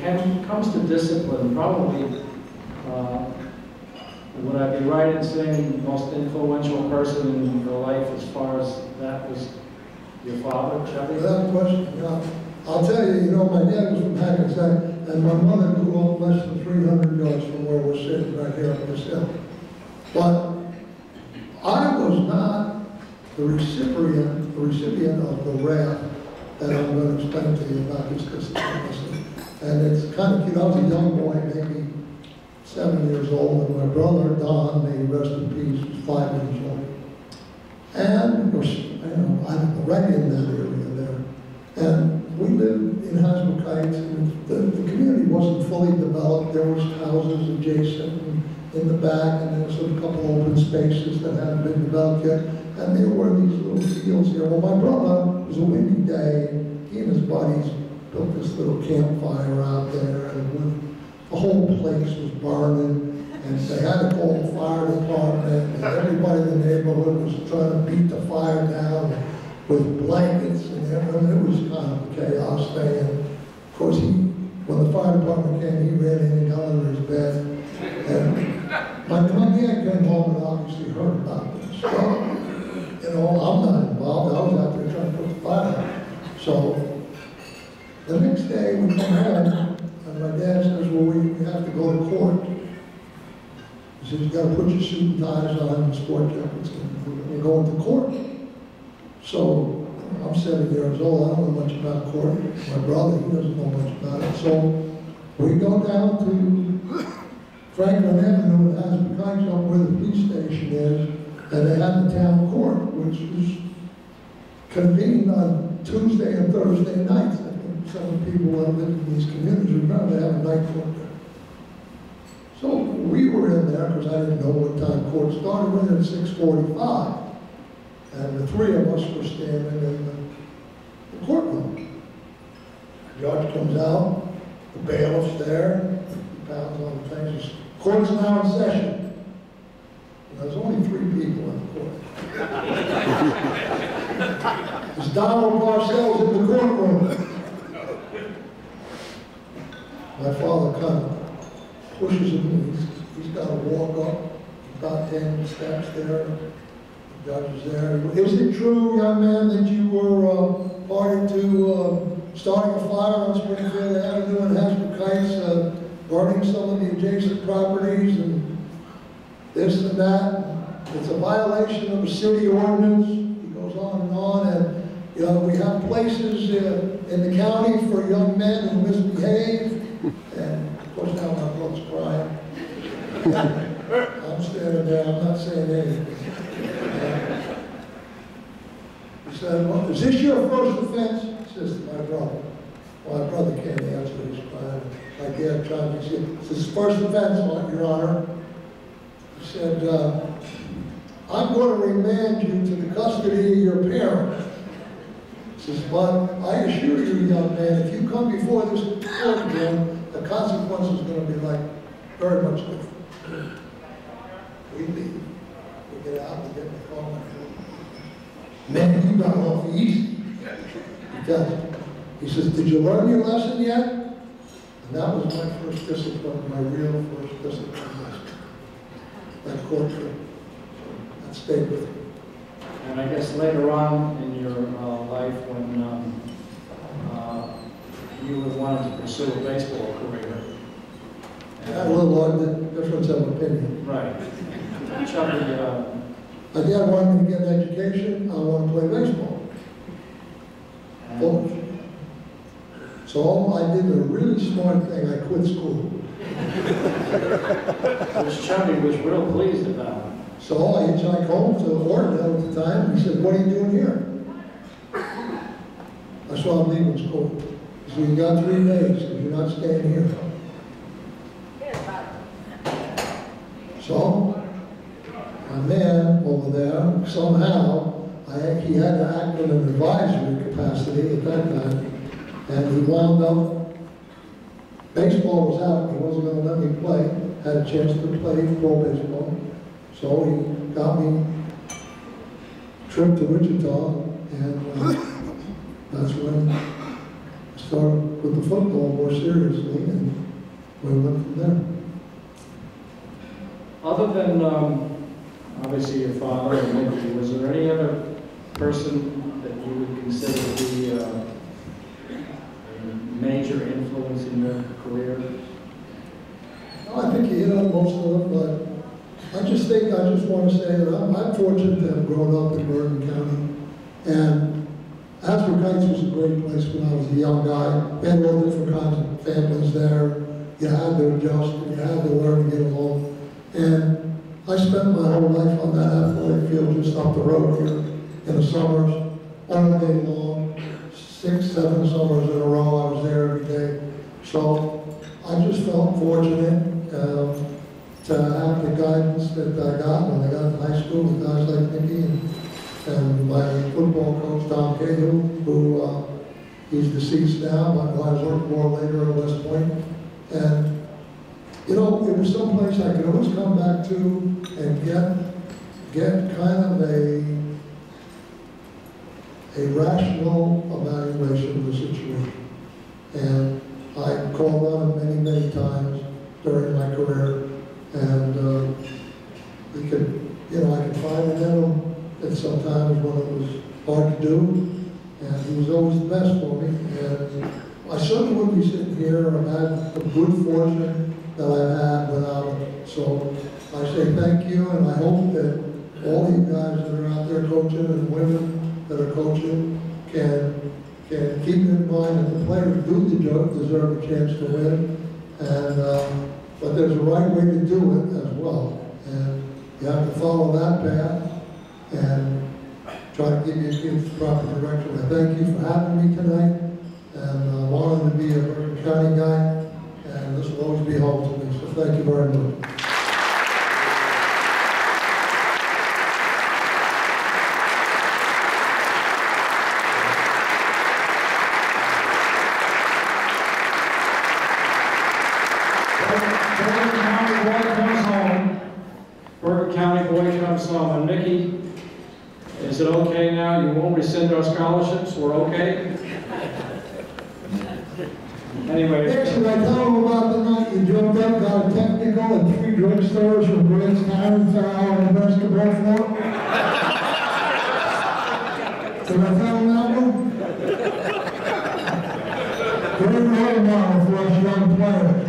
it comes to discipline, probably, would I be right in saying the most influential person in your life as far as that was your father, Chubby? Without question, yeah. I'll tell you, you know, my dad was from Hackensack, and my mother grew up less than 300 yards from where we're sitting right here on this hill. But I was not the recipient of the wrath that I'm going to explain to you about this discipline. And it's kind of cute. I was a young boy, maybe 7 years old, and my brother, Don, may he rest in peace, was 5 years old. And, of course, you know, I'm right in that area there. And we lived in Hasbrook Heights, and the community wasn't fully developed. There was houses adjacent and in the back, and there was a couple open spaces that hadn't been developed yet. And there were these little fields here. Well, my brother, it was a windy day, he and his buddies built this little campfire out there, and the whole place was burning, and they had to call the fire department, and everybody in the neighborhood was trying to beat the fire down with blankets and everything. It was kind of a chaos thing. And of course, when the fire department came, he ran in and got under his bed. And my dad came home and obviously heard about this. Well, you know, I'm not involved. I was out there trying to put the fire out. So the next day we come home, and my dad says, well, we have to go to court. He says, you got to put your suit and ties on and sport jackets, and we're going to court. So I'm 7 years old. I don't know much about court. My brother, he doesn't know much about it. So we go down to Franklin Avenue and Hasbrook Heights, up where the police station is, and they had the town court, which was convened on Tuesday and Thursday nights. I think some of the people that live in these communities remember they have a night court there. So we were in there because I didn't know what time court started. We were at 6:45. And the three of us were standing in the courtroom. The judge comes out, the bailiff's there, he pounds on the thing, says, court's now in session. And there's only 3 people in the court. There's Donald Parcells in the courtroom. My father kind of pushes him, he's got to walk up about 10 steps there. Judge is there. Is it true, young man, that you were party to starting a fire on Springfield Avenue in Hasbrook Heights, burning some of the adjacent properties and this and that? It's a violation of a city ordinance. He goes on, and you know, we have places in the county for young men who misbehave. And of course now my brother's crying. I'm standing there, I'm not saying anything. He said, well, is this your first offense? He says to my brother. Well, my brother can't answer, he's crying. My dad tried to say, it's his first offense, Your Honor. He said, I'm going to remand you to the custody of your parents. He says, but I assure you, young man, if you come before this court again, the consequence is going to be like very much different. We leave. We get out, we get in the car. Man, you got off easy. He tells me. He says, did you learn your lesson yet? And that was my first discipline, my real first discipline lesson. That court trip. That stayed with me. And I guess later on in your life, when you would want to pursue a baseball career. I had a little difference of opinion. Right. Chubby, my dad wanted me to get an education. I wanted to play baseball. So I did a really smart thing. I quit school. Which Chubby was real pleased about. So I hitchhiked home to Oregon at the time. He said, what are you doing here? I saw him leaving school. He said, you got 3 days. If you're not staying here. So my man over there, somehow, he had to act in an advisory capacity at that time. And he wound up, baseball was out, he wasn't going to let me play, had a chance to play pro baseball. So he got me a trip to Wichita, and that's when I started with the football more seriously, and we went from there. Other than, obviously your father and Mickey, was there any other person that you would consider to be a major influence in your career? I think you hit on most of them, but I just want to say that I'm fortunate to have grown up in Bergen County, and Asper Heights was a great place when I was a young guy. We had all different kinds of families there. You had to adjust, and you had to learn to get along. And I spent my whole life on that athletic field just up the road here in the summers, all day long, 6, 7 summers in a row. I was there every day. So I just felt fortunate to have the guidance that I got when I got to high school with guys like Mickey and my football coach, Tom Cahill, who he's deceased now, but who I worked more later at West Point. And you know, it was someplace I could always come back to and get kind of a rational evaluation of the situation. And I called on him many, many times during my career, and he could, you know, I could find it in him at sometimes when it was hard to do, and he was always the best for me. And I certainly wouldn't be sitting here. I've had the good fortune that I've had without him. So I say thank you, and I hope that all you guys that are out there coaching and women that are coaching can keep in mind that the players do deserve a chance to win, and but there's a right way to do it as well, and you have to follow that path and try to give the proper direction. I thank you for having me tonight, and I'm honored to be a Bergen County guy, and this will always be home to me. So thank you very much. Bergen County boy comes home. And Mickey, is it okay now? You won't rescind our scholarships? We're okay? Anyway. Next, should I tell them about the night you jumped up, got a technical, and 3 drugstores from Grant's Tire Foul and basketball floor? Did I tell them that one? Very rare model for us young players.